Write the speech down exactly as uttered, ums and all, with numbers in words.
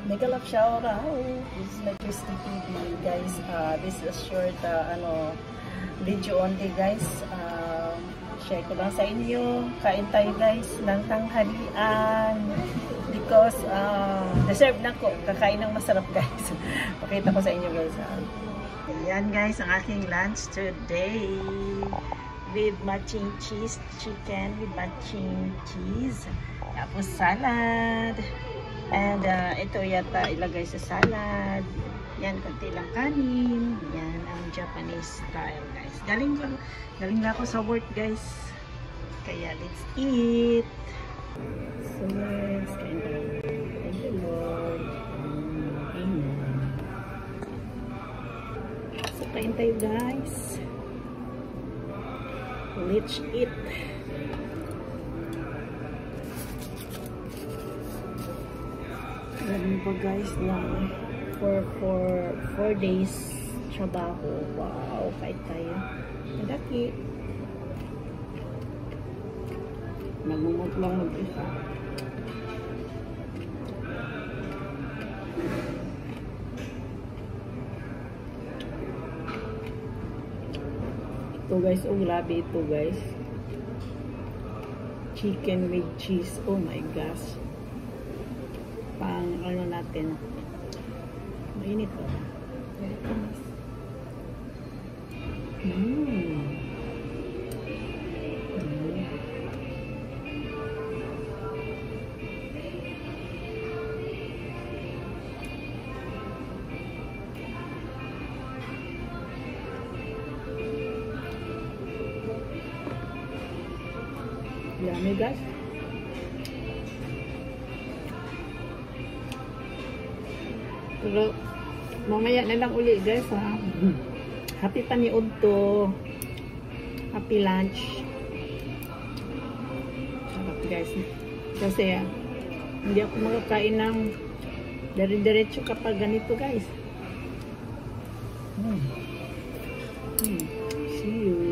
Mega love shout out. This is my Christy T V, guys. Uh, this is a short uh, ano, video only, guys. Uh, share ko lang sa inyo. Kain tayo, guys, ng tanghalian. Because uh, deserve na ko. Kakain ng masarap, guys. Pakita ko sa inyo, guys. Uh. Yan, guys, ang aking lunch today. With matching cheese, chicken with matching cheese. Tapos salad. And uh, ito yata ilagay sa salad. Yan, konti lang kanin. Yan, ang Japanese style, guys. Galing ko, galing na ako sa work, guys. Kaya let's eat. So, let's kain tayo. Thank you, Lord. Amen. So, kain tayo, guys. Let's eat. Ganun po, guys, lang for for four days trabaho. Wow, kain tayo. Madaki. Magmumot lang mag-isa. Ito, guys, oh grabe ito, guys. Chicken with cheese. Oh my gosh. Pang ano natin. Mainit pa. Mmm. Mm. Yummy, guys. Pero mamaya na lang uli, guys, ha. Happy paniod to. Happy lunch. Sarap, guys. Kasi uh, hindi ako makakain ng dire-diretso kapag ganito, guys. Hmm. Hmm. See you.